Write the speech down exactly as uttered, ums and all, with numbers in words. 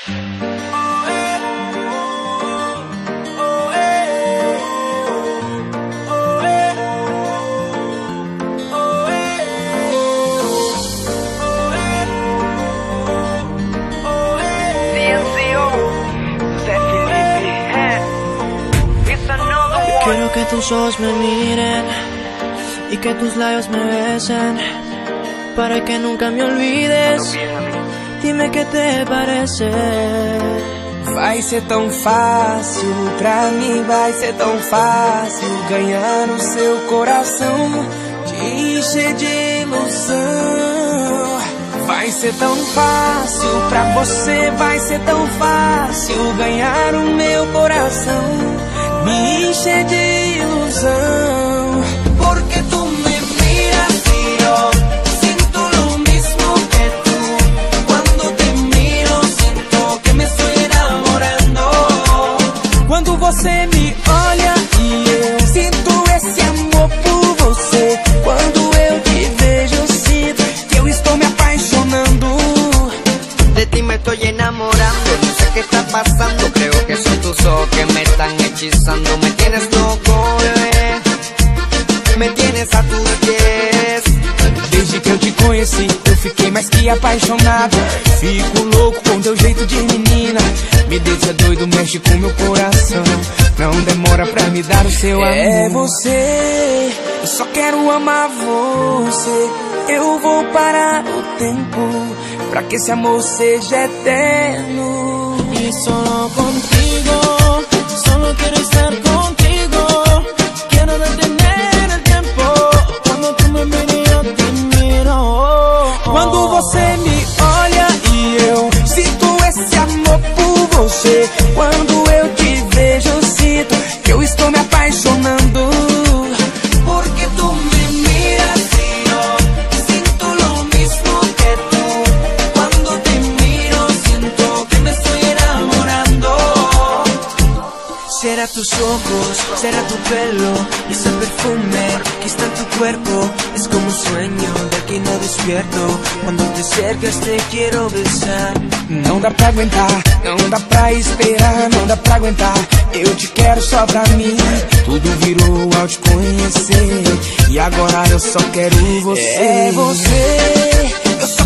Quiero que tus ojos me miren y que tus labios me besen, para que nunca me olvides. Dime qué te parece. Vai ser tão fácil, pra mim vai ser tão fácil ganhar o seu coração, te encher de ilusão. Vai ser tão fácil, pra você vai ser tão fácil ganhar o meu coração, me encher de ilusão. Porque tu me miras y yo siento lo mismo que tú. Cuando te miro siento que me estoy enamorando. Quando você me olha e eu sinto esse amor por você. Quando eu te vejo eu sinto que eu estou me apaixonando. De ti me estoy enamorando, no sé qué está pasando. Creo que son tus ojos que me están hechizando. Me tienes loco, bebé, me tienes a tus pies. Desde que eu te conheci, eu fiquei mais que apaixonado. Fico louco com teu jeito de menina, me deixa doido, mexe com meu coração. Não demora pra me dar o seu amor. É você, eu só quero amar você. Eu vou parar o tempo pra que esse amor seja eterno. Y solo contigo, solo quiero estar contigo. Quiero detener el tiempo. Cuando tú me miras yo te miro. Quando você me olha e eu sinto esse amor por você. Quando eu te vejo eu sinto que eu estou me apaixonando. Porque tu me miras y yo siento lo mismo que tú. Cuando te miro siento que me estoy enamorando. Será tus ojos, será tu pelo, ese perfume que está en tu cuerpo. Es como un sueño del que no despierto. Cuando te acercas te quiero besar. Não dá pra aguentar, não dá pra esperar, não dá pra aguentar. Eu te quero só pra mim. Tudo virou ao te conhecer e agora eu só quero você. É você, eu só